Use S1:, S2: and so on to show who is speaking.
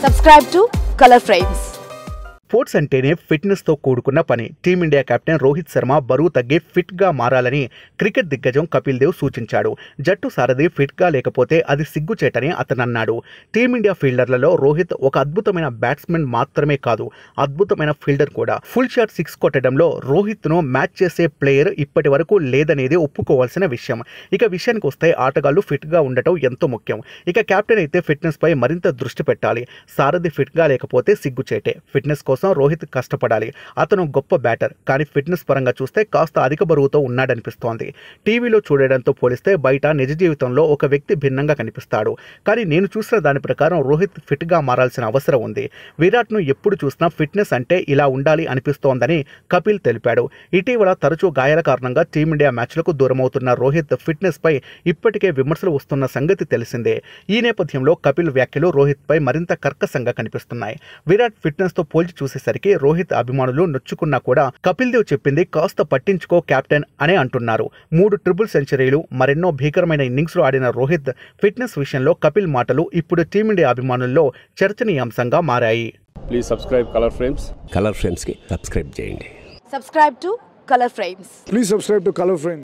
S1: Subscribe to Color Frames.
S2: Sports అంటేనే ఫిట్నెస్తో కూడుకున్న పని. టీమిండియా కెప్టెన్ రోహిత్ శర్మ బరువు తగ్గి ఫిట్గా మారాలని క్రికెట్ దిగ్గజం కపిల్ దేవ్ సూచించాడు. జట్టు సారథి ఫిట్గా లేకపోతే అది సిగ్గుచేటని అతనన్నాడు. టీమిండియా ఫీల్డర్లలో రోహిత్ ఒక అద్భుతమైన బ్యాట్స్మెన్ మాత్రమే కాదు, అద్భుతమైన ఫీల్డర్ కూడా. ఫుల్ షాట్ సిక్స్ కొట్టడంలో రోహిత్ను మ్యాచ్ చేసే ప్లేయర్ ఇప్పటి వరకు లేదనేది ఒప్పుకోవాల్సిన విషయం. ఇక విషయానికి వస్తే ఆటగాళ్లు ఫిట్గా ఉండటం ఎంతో ముఖ్యం. ఇక కెప్టెన్ అయితే ఫిట్నెస్ పై మరింత దృష్టి పెట్టాలి. సారథి ఫిట్గా లేకపోతే సిగ్గుచేటే. ఫిట్నెస్ కోసం రోహిత్ కష్టపడాలి. అతను గొప్ప బ్యాటర్, కానీ ఫిట్నెస్ పరంగా చూస్తే కాస్త అధిక బరువుతో ఉన్నాడనిపిస్తోంది. టీవీలో చూడడంతో పోలిస్తే బయట నిజ జీవితంలో ఒక వ్యక్తి భిన్నంగా కనిపిస్తాడు. కానీ నేను చూసిన దాని ప్రకారం రోహిత్ ఫిట్గా మారాల్సిన అవసరం ఉంది. విరాట్ను ఎప్పుడు చూసినా ఫిట్నెస్ అంటే ఇలా ఉండాలి అనిపిస్తోందని కపిల్ తెలిపాడు. ఇటీవల తరచూ గాయాల కారణంగా టీమిండియా మ్యాచ్లకు దూరమవుతున్న రోహిత్ ఫిట్నెస్ పై ఇప్పటికే విమర్శలు వస్తున్న సంగతి తెలిసిందే. ఈ నేపథ్యంలో కపిల్ వ్యాఖ్యలు రోహిత్ పై మరింత కర్కశంగా కనిపిస్తున్నాయి. విరాట్ ఫిట్నెస్ తో పోల్చి చూసేసరికి రోహిత్ అభిమానులు నొచ్చుకున్నా కూడా కపిల్ దేవ్ చెప్పింది కాస్త పట్టించుకో కెప్టెన్ అనే అంటున్నారు. 3 ట్రిపుల్ సెంచరీలు, మరెన్నో భీకరమైన ఇన్నింగ్స్లు ఆడిన రోహిత్ ఫిట్నెస్ విషయంలో కపిల్ మాటలు ఇప్పుడు టీమిండియా అభిమానుల్లో చర్చనీయాంశంగా మారాయి.
S3: Please subscribe Color Frames.
S4: Color Frames కి సబ్స్క్రైబ్ చేయండి.
S1: Subscribe to Color Frames.
S5: Please subscribe to Color Frame.